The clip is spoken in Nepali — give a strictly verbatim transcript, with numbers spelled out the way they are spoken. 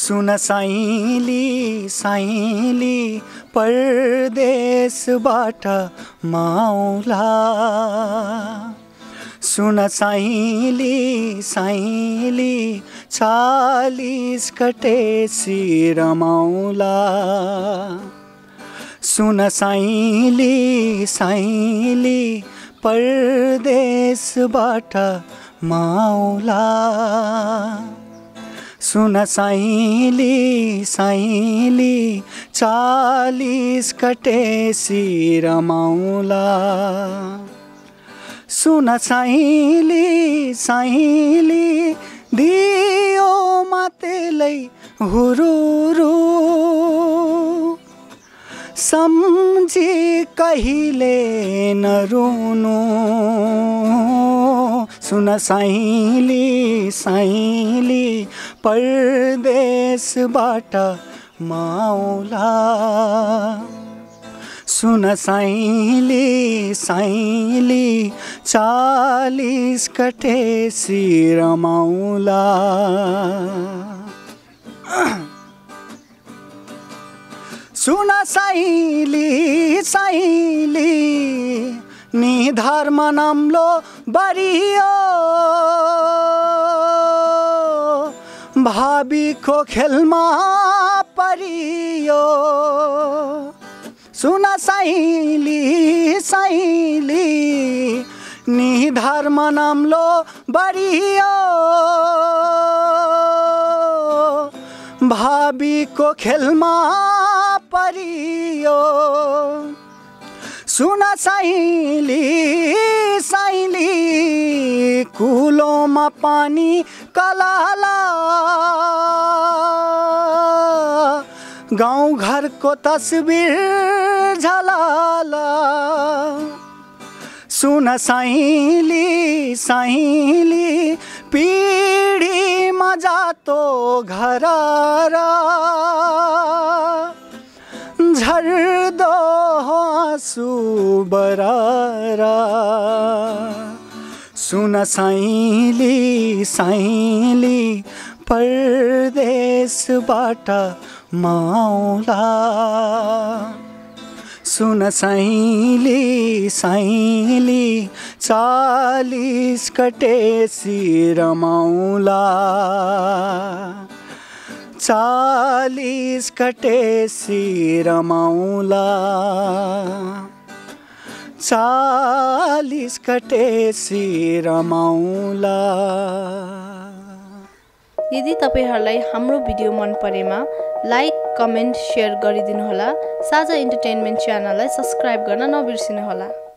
सुन साइली साइली परदेशबाट माउला सुन साइली साइली चालीस कटेसी रमाउला सुन साइली साइली परदेशबाट माउला सुन साइली साइली चालीस कटेसी रमाउला सुन साइली साइली दियो मातेलै हुरुरु सम्झी कहिले नरुनु सुन साइली साइली परदेशबाट माउला सुन साइली साइली चालीस कटेसी रमाउला सुन साइली साइली निधर्म नाम्लो बरियो भाबीको खेलमा परियो सुन साइली साइली निधर्म नाम्लो बरियो भाबीको खेलमा परियो सुन साइली साइली कुलोमा पानी कलाला गाउँ घरको तस्बिर झलाला सुन साइली साइली पिँढीमा जातो घररा झर्दो आँसु बरारा सुन साइली साइली परदेशबाट माउला सुन साइली साइली चालीस कटेसी रमाउला चालीस कटेसी रमाउला चालीस कटेसी रमाउला। यदि तपाईहरुलाई हाम्रो भिडियो मन परेमा लाइक कमेन्ट शेयर गरिदिनुहोला। साझा इन्टरटेनमेन्ट च्यानललाई सब्स्क्राइब गर्न नबिर्सिनुहोला।